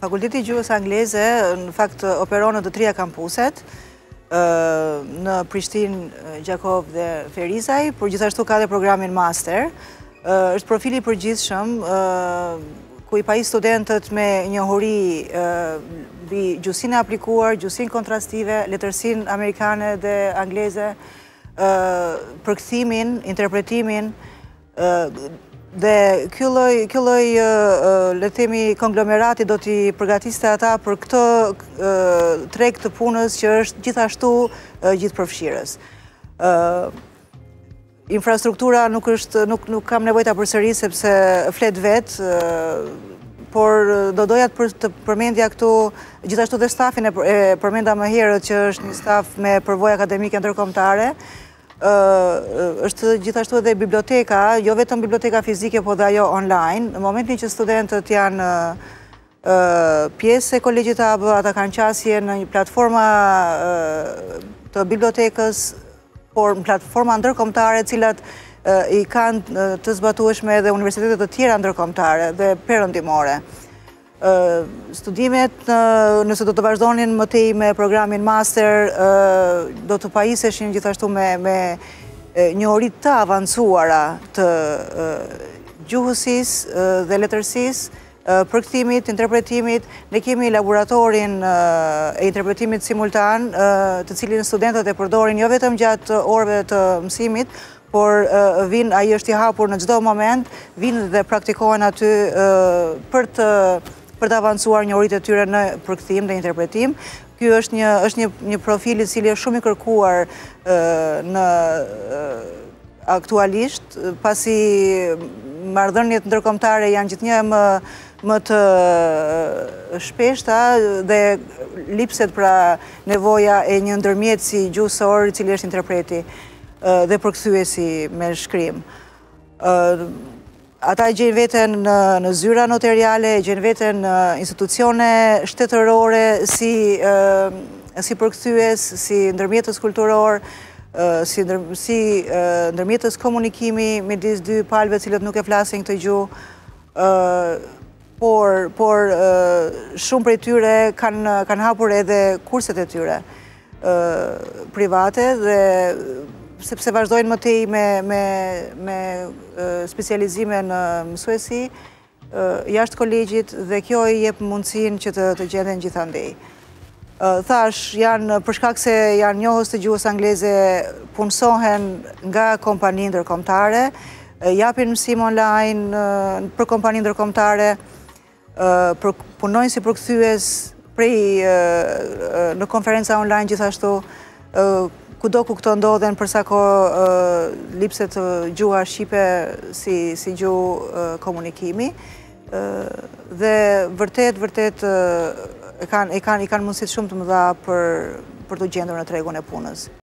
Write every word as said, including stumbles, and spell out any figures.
Fakulteti i Gjuhës Angleze në fakt operon në të trija kampuset, në Prishtinë, Gjakov dhe Ferizaj, por gjithashtu ka dhe programin master. Është profili i përgjithshëm ku i paji studentët me njohuri mbi gjuhësinë e aplikuar, gjuhësinë kontrastive, letërsinë amerikane dhe angleze, përkthimin, interpretimin, dhe ky lloj le të themi konglomerati do t'i përgatisë ata për këtë treg të punës që është gjithashtu gjithëpërfshirës. Infrastruktura nuk është nuk nuk kam nevojë ta përsëris sepse flet vet, por do doja të përmendja këtu gjithashtu dhe stafin e përmenda më herët që është një staf me përvojë akademike ndërkombëtare. Është gjithashtu edhe biblioteka, jo vetëm biblioteka fizike, po dhe ajo online. Në momentin që studentët janë pjesë e kolegjit A B, ata kanë qasje në një platforma të bibliotekës, por në platforma ndërkombëtare, cilat i kanë të zbatueshme edhe universitetet të tjera ndërkombëtare dhe perëndimore. Studimet, nëse do të vazhdonin më tej me programin master, do të pajiseshin gjithashtu me njohuri të avancuara të gjuhësisë dhe letërsisë, përkthimit, interpretimit. Ne kemi laboratorin e interpretimit simultan, të cilin studentët e përdorin jo vetëm gjatë orëve të mësimit, por vinë, ai është i hapur në çdo moment, vinë dhe praktikohen aty për të për të avancuar njohuritë e tyre në përkthim dhe interpretim. Ky është një është një një profil i cili është shumë i kërkuar në aktualisht, pasi marrëdhëniet ndërkombëtare janë gjithnjë më më të shpeshta dhe lipset pra nevoja e një ndërmjetësi gjuhësor i cili është interpreti dhe përkthyesi me shkrim. Ata e gjenë veten në zyra notariale, e gjenë veten në institucione shtetërore si si përkthyes, si ndërmjetës kulturor, si ndërmjetës komunikimi midis dy palëve cilët nuk e flasin këtë gjuhë, por por shumë prej tyre kanë kanë hapur edhe kurset e tyre private dhe sepse vazhdojnë më tej me, me, me specializime në mësuesi jashtë kolegjit dhe kjo i jep mundësinë që të, të gjenden gjithandej. Thash, janë për shkak se janë njohës të gjuhës angleze, punësohen nga kompani ndërkombëtare, japin mësim online për kompani ndërkombëtare, për, punojnë si përkthyes prej në konferenca online gjithashtu, kudo ku këto ndodhen përsa ko lipset gjuha shqipe si, si gjuhë komunikimi. Dhe vërtet, vërtet e kanë, e kanë, i kanë mundësit shumë të mëdha për, për të gjendur në tregun e punës.